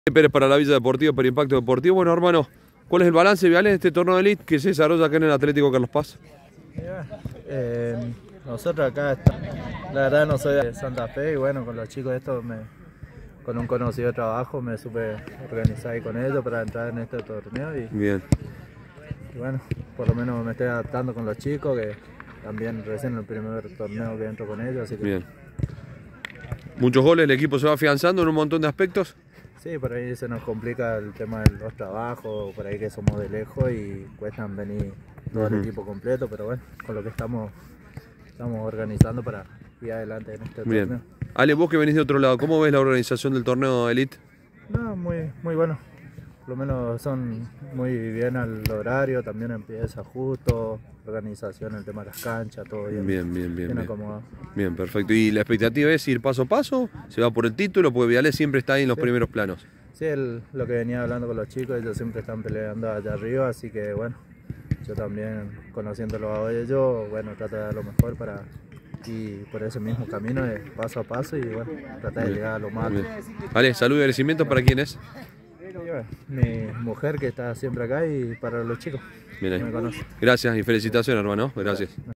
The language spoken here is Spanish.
Pérez para la Villa Deportiva, para Impacto Deportivo. Bueno, hermano, ¿cuál es el balance, Viales, de este torneo de Elite que se desarrolla acá en el Atlético Carlos Paz? Nosotros acá estamos, la verdad no soy de Santa Fe y bueno, con los chicos estos, con un conocido de trabajo me supe organizar ahí con ellos para entrar en este torneo y bueno, por lo menos me estoy adaptando con los chicos, que también recién el primer torneo que entro con ellos, así que... Bien. Muchos goles, el equipo se va afianzando en un montón de aspectos. Sí, por ahí se nos complica el tema de los trabajos, por ahí que somos de lejos y cuestan venir todo el equipo completo, pero bueno, con lo que estamos organizando para ir adelante en este torneo. Ale, vos que venís de otro lado, ¿cómo ves la organización del torneo Elite? No, muy bueno. Por lo menos son muy bien al horario, también empieza justo, organización, el tema de las canchas, todo bien. Bien acomodado. Bien, perfecto. ¿Y la expectativa es ir paso a paso? ¿Se va por el título? Porque Viales siempre está ahí en los primeros planos. Sí, lo que venía hablando con los chicos, ellos siempre están peleando allá arriba, así que bueno, yo también conociéndolo a ellos, bueno, trato de dar lo mejor para ir por ese mismo camino de paso a paso y bueno, tratar de llegar a lo más alto. Ale, salud y agradecimiento para quién es. Mi mujer que está siempre acá y para los chicos que me conocen. Gracias y felicitaciones, hermano. Gracias.